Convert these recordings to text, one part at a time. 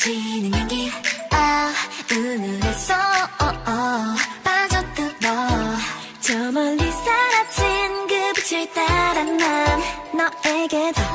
스며지는 향기 은은했어 빠져들어 저 멀리 사라진 그 빛을 따라 난 너에게 더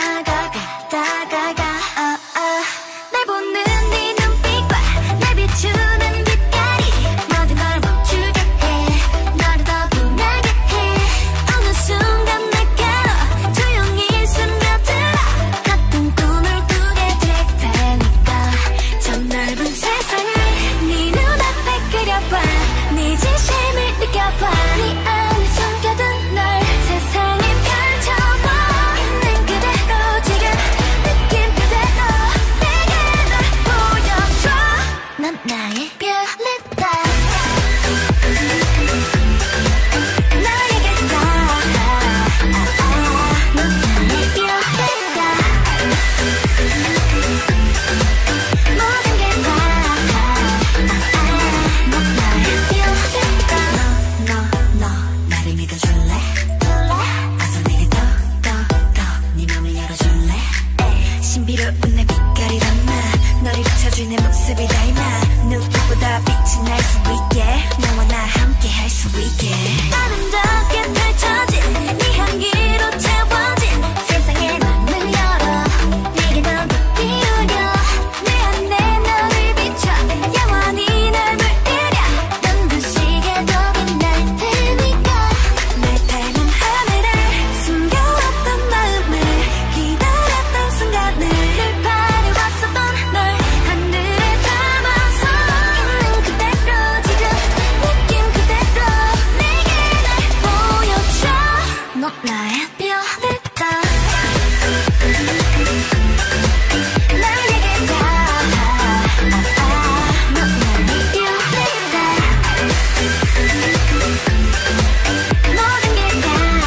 다가가 날 보는 네 눈빛과 날 비추는 빛깔이 모든 걸 멈추게 해 너를 더 빛나게 해 어느 순간 내게로 조용히 스며들어 같은 꿈을 꾸게 될 테니까 저 넓은 세상을 네 눈앞에 그려봐 네 진심을 느껴봐 네 안에 숨겨둔 널 세상에 펼쳐봐 있는 그대로 지금 느낌 그대로 내게 널 보여줘 넌 나의 별이다 너에게 다 넌 나의 별이다 모든 게 다 넌 나의 별이다 너 나를 믿어줄래? 어서 내게 더 네 맘을 열어줄래? 신비로운 내 빛깔이란 나 너를 비춰줄 내 모습이 닮아 누구보다 빛이 날 수 있게 너와 나 함께 할 수 있게 아름답게 펼쳐진 네 향기로 채워진 세상에 맘을 열어 내게 넌 기울여 내 안에 너를 비춰 영원히 널 물들여 눈부시게 더 빛날 테니까 날 닮은 하늘을 숨겨왔던 마음을 기다렸던 순간을 늘 바래왔었던 널 하늘에 담아서 있는 그대로 지금 느낌 그대로 내게 날 보여줘 넌 나의 별이다 나에게 다 넌 나의 별이다 모든 게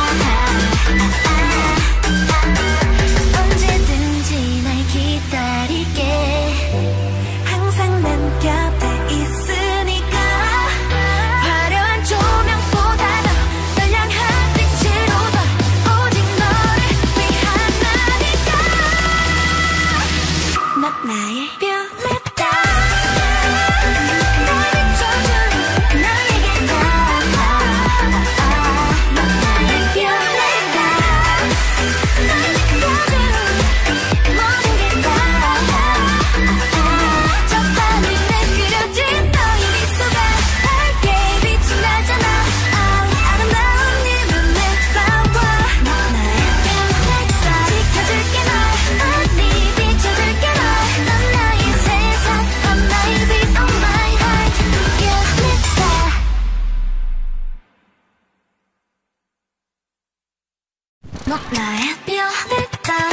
다 언제든지 날 기다릴게 항상 난 곁에 있으니까 화려한 조명보다도 널 향한 빛으로 더 오직 너를 위한 나니까 넌 나의 별이다 날 비춰준 너에게 다 넌 나의 별이다 날 지켜준 모든 게 다 저 하늘에 그려진 너의 미소가 밝게 빛이 나잖아 아름다운 네 눈에 봐봐 넌 나의 별이다 지켜줄게 널 네 비춰줄게 넌 나의 세상 넌 나의 빛 on my heart 별이다 넌 나의 별이다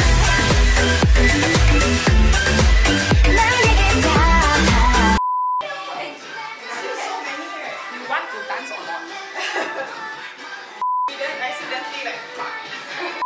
나에게 다 You want to dance or not? You then accidentally like